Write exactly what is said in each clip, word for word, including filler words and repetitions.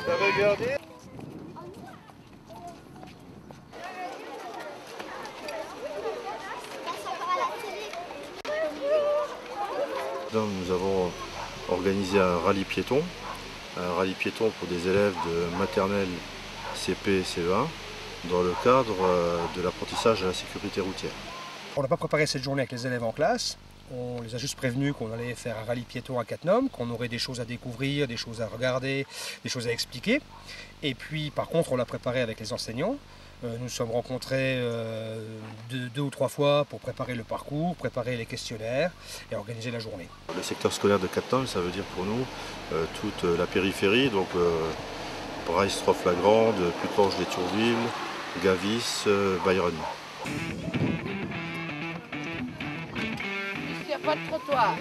T'as regardé? Nous avons organisé un rallye piéton, un rallye piéton pour des élèves de maternelle C P et C E un dans le cadre de l'apprentissage de la sécurité routière. On n'a pas préparé cette journée avec les élèves en classe, on les a juste prévenus qu'on allait faire un rallye piéton à Cattenom, qu'on aurait des choses à découvrir, des choses à regarder, des choses à expliquer. Et puis par contre on l'a préparé avec les enseignants. Nous nous sommes rencontrés euh, deux, deux ou trois fois pour préparer le parcours, préparer les questionnaires et organiser la journée. Le secteur scolaire de Cattenom, ça veut dire pour nous euh, toute la périphérie, donc euh, Bryce, Troyes-Flagrande, Putange des Tourvilles, Gavis, euh, Bayronne. Il n'y a pas de trottoir.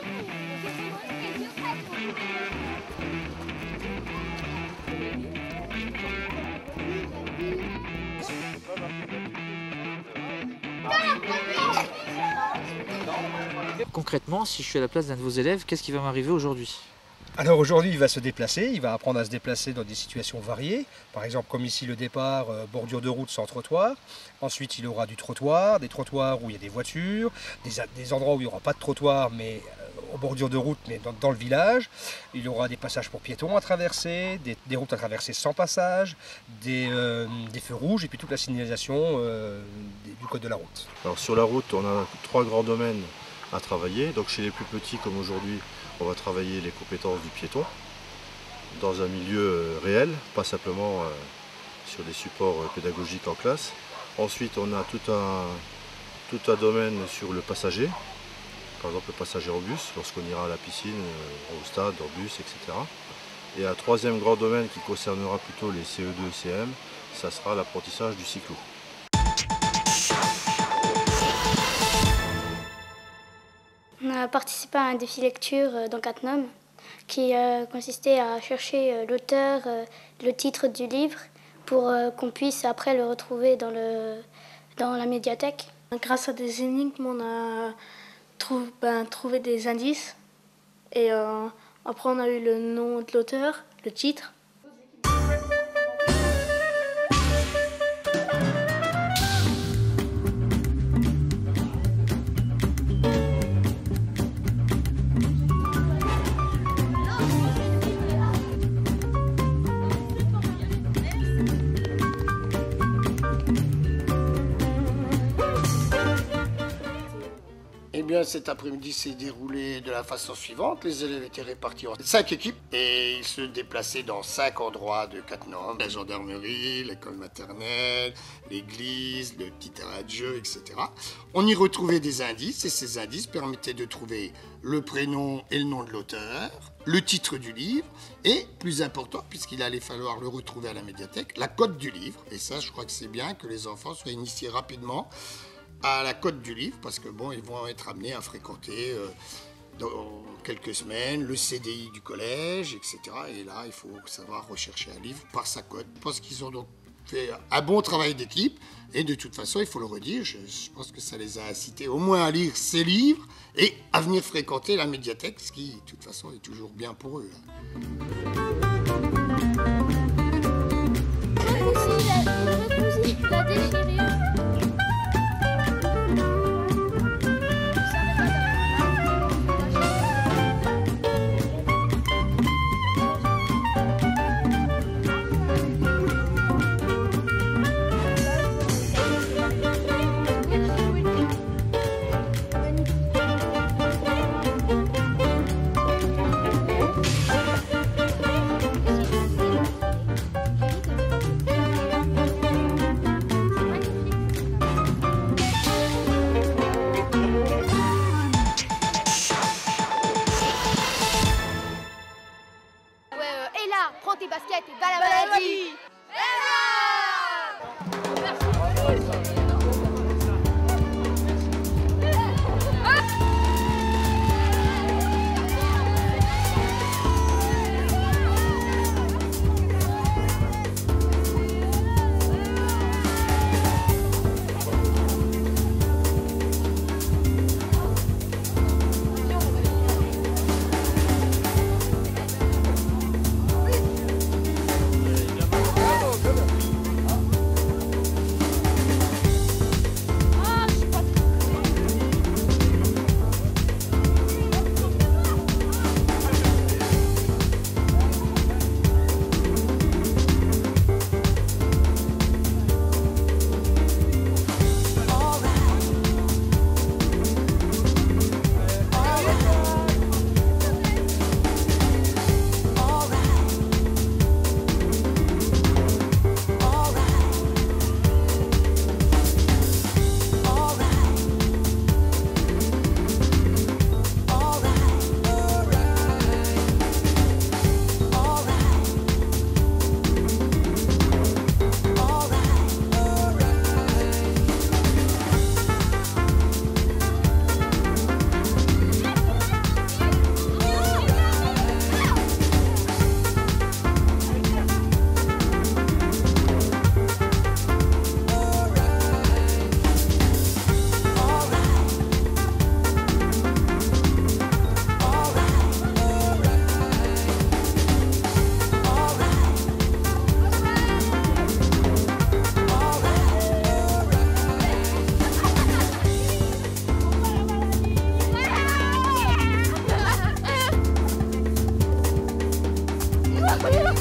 Concrètement, si je suis à la place d'un de vos élèves, qu'est-ce qui va m'arriver aujourd'hui? Alors aujourd'hui, il va se déplacer, il va apprendre à se déplacer dans des situations variées. Par exemple, comme ici le départ, euh, bordure de route sans trottoir. Ensuite, il aura du trottoir, des trottoirs où il y a des voitures, des, des endroits où il n'y aura pas de trottoir, mais euh, aux bordures de route, mais dans, dans le village. Il aura des passages pour piétons à traverser, des, des routes à traverser sans passage, des, euh, des feux rouges et puis toute la signalisation euh, des, du code de la route. Alors sur la route, on a trois grands domaines à travailler. Donc chez les plus petits, comme aujourd'hui, on va travailler les compétences du piéton dans un milieu réel, pas simplement sur des supports pédagogiques en classe. Ensuite, on a tout un, tout un domaine sur le passager, par exemple le passager en bus, lorsqu'on ira à la piscine, au stade, en bus, et cetera. Et un troisième grand domaine qui concernera plutôt les C E deux, C M, ça sera l'apprentissage du cyclo. On a participé à un défi lecture dans Cattenom qui euh, consistait à chercher euh, l'auteur, euh, le titre du livre pour euh, qu'on puisse après le retrouver dans, le, dans la médiathèque. Grâce à des énigmes, on a trou ben, trouvé des indices et euh, après on a eu le nom de l'auteur, le titre. Eh bien, cet après-midi s'est déroulé de la façon suivante. Les élèves étaient répartis en cinq équipes et ils se déplaçaient dans cinq endroits de Cattenom. La gendarmerie, l'école maternelle, l'église, le petit terrain de jeu, et cetera. On y retrouvait des indices et ces indices permettaient de trouver le prénom et le nom de l'auteur, le titre du livre et, plus important, puisqu'il allait falloir le retrouver à la médiathèque, la cote du livre. Et ça, je crois que c'est bien que les enfants soient initiés rapidement à la cote du livre, parce que bon, ils vont être amenés à fréquenter euh, dans quelques semaines le C D I du collège, et cetera. Et là, il faut savoir rechercher un livre par sa cote. Je pense qu'ils ont donc fait un bon travail d'équipe, et de toute façon, il faut le redire, je, je pense que ça les a incités au moins à lire ces livres et à venir fréquenter la médiathèque, ce qui, de toute façon, est toujours bien pour eux. La déchirure. Prends tes baskets et va à la maladie.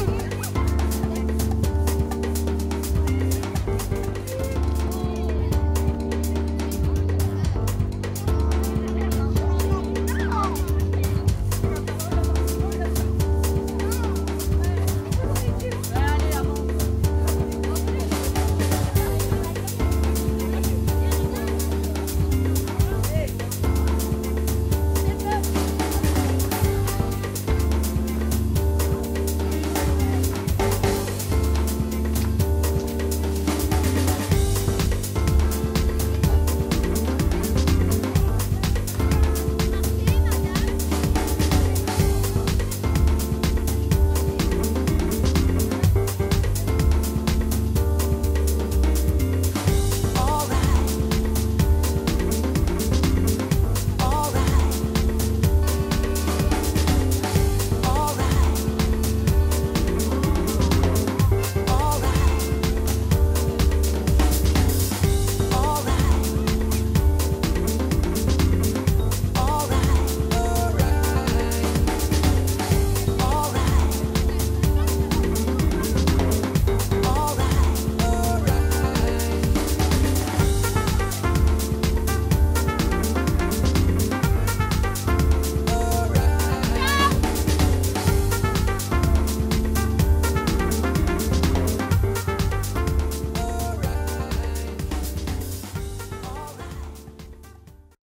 Thank you.